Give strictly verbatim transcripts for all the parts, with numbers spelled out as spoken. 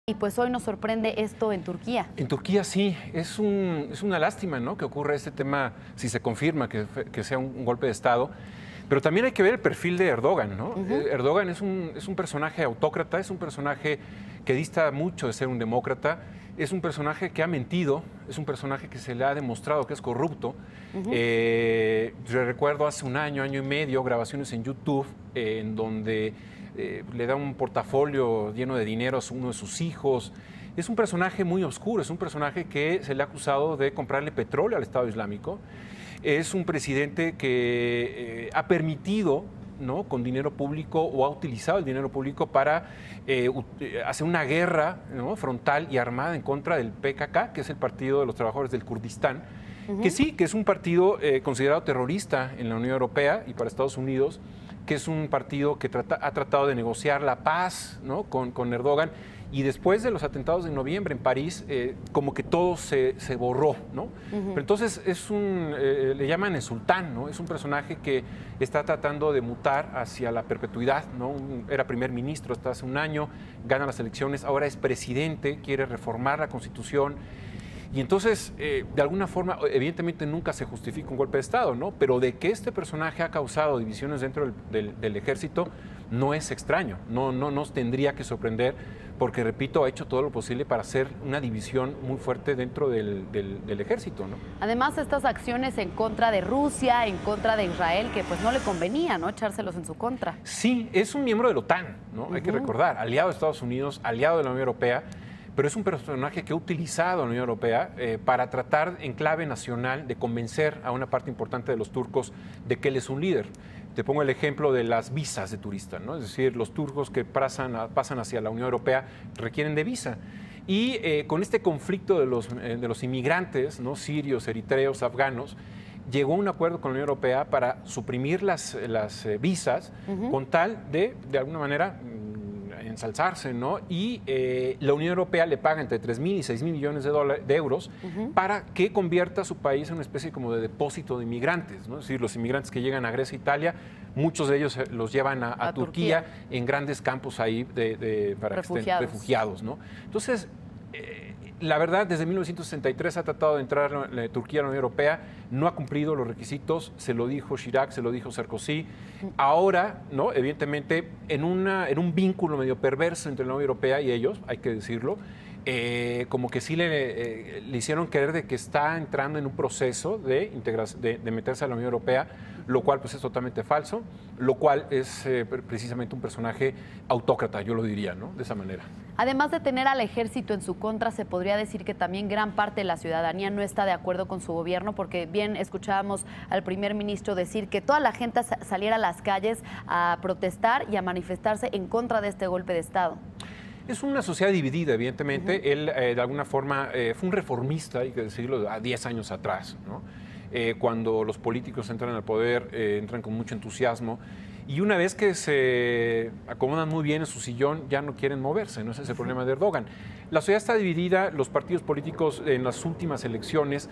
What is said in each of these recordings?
Y pues hoy nos sorprende esto en Turquía. En Turquía sí, es, un, es una lástima, ¿no?, que ocurra este tema, si se confirma que, que sea un, un golpe de Estado. Pero también hay que ver el perfil de Erdogan, ¿no? Uh-huh. Erdogan es un, es un personaje autócrata, es un personaje que dista mucho de ser un demócrata, es un personaje que ha mentido, es un personaje que se le ha demostrado que es corrupto. Uh-huh. eh, yo recuerdo hace un año, año y medio, grabaciones en YouTube eh, en donde eh, le da un portafolio lleno de dinero a uno de sus hijos. Es un personaje muy oscuro, es un personaje que se le ha acusado de comprarle petróleo al Estado Islámico. Es un presidente que eh, ha permitido, ¿no?, con dinero público, o ha utilizado el dinero público para eh, hacer una guerra, ¿no?, frontal y armada en contra del P K K, que es el Partido de los Trabajadores del Kurdistán, uh-huh. que sí, que es un partido eh, considerado terrorista en la Unión Europea y para Estados Unidos, que es un partido que trata, ha tratado de negociar la paz, ¿no?, con, con Erdogan. Y después de los atentados de noviembre en París, eh, como que todo se, se borró, ¿no? Uh-huh. Pero entonces es un, eh, le llaman el sultán, ¿no? Es un personaje que está tratando de mutar hacia la perpetuidad, ¿no? Un, era primer ministro hasta hace un año, gana las elecciones, ahora es presidente, quiere reformar la Constitución. Y entonces, eh, de alguna forma, evidentemente nunca se justifica un golpe de Estado, ¿no? Pero de que este personaje ha causado divisiones dentro del, del, del ejército no es extraño, no, no nos tendría que sorprender, porque, repito, ha hecho todo lo posible para hacer una división muy fuerte dentro del, del, del ejército, ¿no? Además, estas acciones en contra de Rusia, en contra de Israel, que pues no le convenía, ¿no?, echárselos en su contra. Sí, es un miembro de la OTAN, ¿no? Uh-huh. Hay que recordar, aliado de Estados Unidos, aliado de la Unión Europea, pero es un personaje que ha utilizado a la Unión Europea eh, para tratar en clave nacional de convencer a una parte importante de los turcos de que él es un líder. Te pongo el ejemplo de las visas de turista, ¿no? Es decir, los turcos que pasan, a, pasan hacia la Unión Europea requieren de visa. Y eh, con este conflicto de los, eh, de los inmigrantes, ¿no?, sirios, eritreos, afganos, llegó a un acuerdo con la Unión Europea para suprimir las, las eh, visas, uh-huh. con tal de, de alguna manera, ensalzarse, ¿no? Y eh, la Unión Europea le paga entre tres mil y seis mil millones de, dólares, de euros uh-huh. para que convierta a su país en una especie como de depósito de inmigrantes, ¿no? Es decir, los inmigrantes que llegan a Grecia e Italia, muchos de ellos los llevan a, a, a Turquía, Turquía en grandes campos ahí de, de, para refugiados. refugiados, ¿no? Entonces, eh, la verdad, desde mil novecientos sesenta y tres ha tratado de entrar la, la Turquía a la Unión Europea, no ha cumplido los requisitos, se lo dijo Chirac, se lo dijo Sarkozy. Ahora, ¿no?, evidentemente, en, una, en un vínculo medio perverso entre la Unión Europea y ellos, hay que decirlo, eh, como que sí le, eh, le hicieron creer de que está entrando en un proceso de, de, de meterse a la Unión Europea, lo cual pues es totalmente falso, lo cual es eh, precisamente un personaje autócrata, yo lo diría, ¿no?, de esa manera. Además de tener al ejército en su contra, se podría decir que también gran parte de la ciudadanía no está de acuerdo con su gobierno, porque bien escuchábamos al primer ministro decir que toda la gente saliera a las calles a protestar y a manifestarse en contra de este golpe de Estado. Es una sociedad dividida, evidentemente. Uh-huh. Él, eh, de alguna forma, eh, fue un reformista, hay que decirlo, a diez años atrás, ¿no? Eh, cuando los políticos entran al poder, eh, entran con mucho entusiasmo, y una vez que se acomodan muy bien en su sillón, ya no quieren moverse, ¿no? Ese es el problema de Erdogan. La sociedad está dividida, los partidos políticos en las últimas elecciones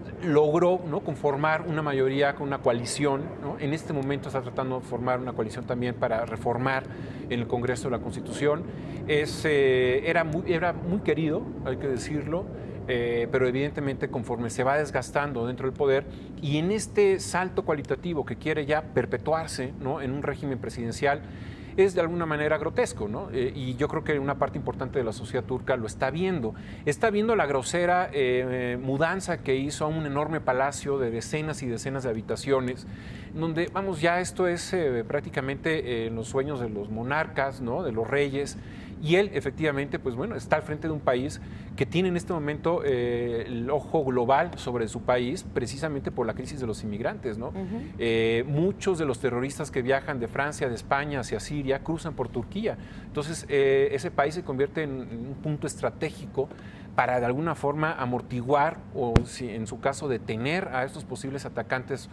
logró, ¿no?, conformar una mayoría con una coalición, ¿no? En este momento está tratando de formar una coalición también para reformar en el Congreso la Constitución. Es, eh, era, muy, era muy querido, hay que decirlo, Eh, pero evidentemente conforme se va desgastando dentro del poder y en este salto cualitativo que quiere ya perpetuarse, ¿no?, en un régimen presidencial, es de alguna manera grotesco, ¿no? Eh, y yo creo que una parte importante de la sociedad turca lo está viendo. Está viendo la grosera eh, mudanza que hizo a un enorme palacio de decenas y decenas de habitaciones, donde, vamos, ya esto es eh, prácticamente eh, los sueños de los monarcas, ¿no?, de los reyes. Y él, efectivamente, pues bueno, está al frente de un país que tiene en este momento eh, el ojo global sobre su país, precisamente por la crisis de los inmigrantes, ¿no? Uh-huh. eh, muchos de los terroristas que viajan de Francia, de España hacia Siria, cruzan por Turquía. Entonces, eh, ese país se convierte en, en un punto estratégico para, de alguna forma, amortiguar o, si, en su caso, detener a estos posibles atacantes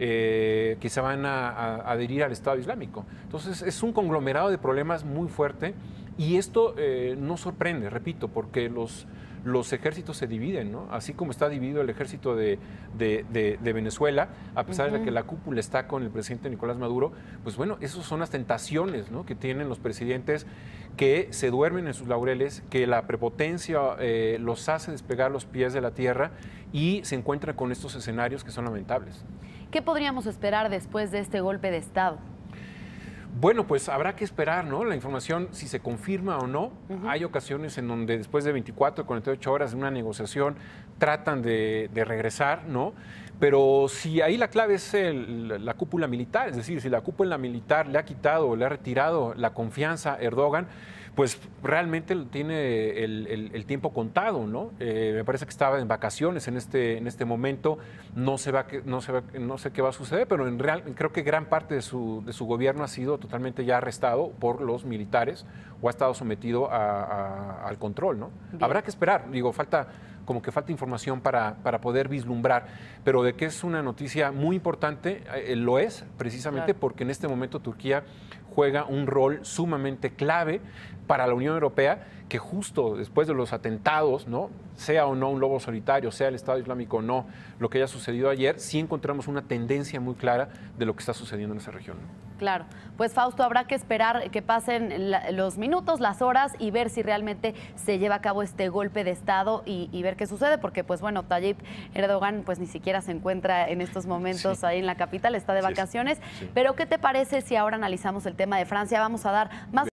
eh, que se van a, a adherir al Estado Islámico. Entonces, es un conglomerado de problemas muy fuerte. Y esto eh, no sorprende, repito, porque los, los ejércitos se dividen, ¿no? Así como está dividido el ejército de, de, de, de Venezuela, a pesar uh-huh. de que la cúpula está con el presidente Nicolás Maduro, pues bueno, esas son las tentaciones, ¿no?, que tienen los presidentes que se duermen en sus laureles, que la prepotencia eh, los hace despegar los pies de la tierra y se encuentran con estos escenarios que son lamentables. ¿Qué podríamos esperar después de este golpe de Estado? Bueno, pues habrá que esperar, ¿no? La información, si se confirma o no. Uh-huh. Hay ocasiones en donde después de veinticuatro, cuarenta y ocho horas de una negociación tratan de, de regresar, ¿no? Pero si ahí la clave es el, la cúpula militar, es decir, si la cúpula militar le ha quitado o le ha retirado la confianza a Erdogan, pues realmente tiene el, el, el tiempo contado, ¿no? Eh, me parece que estaba en vacaciones en este, en este momento, no, se va, no, se va, no sé qué va a suceder, pero en real, creo que gran parte de su, de su gobierno ha sido totalmente ya arrestado por los militares o ha estado sometido a, a, al control, ¿no? Bien. Habrá que esperar, digo, falta... como que falta información para, para poder vislumbrar, pero de que es una noticia muy importante, eh, lo es precisamente claro. porque en este momento Turquía juega un rol sumamente clave para la Unión Europea, que justo después de los atentados, ¿no? Sea o no un lobo solitario, sea el Estado Islámico o no, lo que haya sucedido ayer, sí encontramos una tendencia muy clara de lo que está sucediendo en esa región, ¿no? Claro, pues Fausto, habrá que esperar que pasen la, los minutos, las horas y ver si realmente se lleva a cabo este golpe de Estado y, y ver qué sucede, porque pues bueno, Tayyip Erdogan pues ni siquiera se encuentra en estos momentos sí. ahí en la capital, está de vacaciones, sí, sí. Pero ¿qué te parece si ahora analizamos el tema de Francia? Vamos a dar más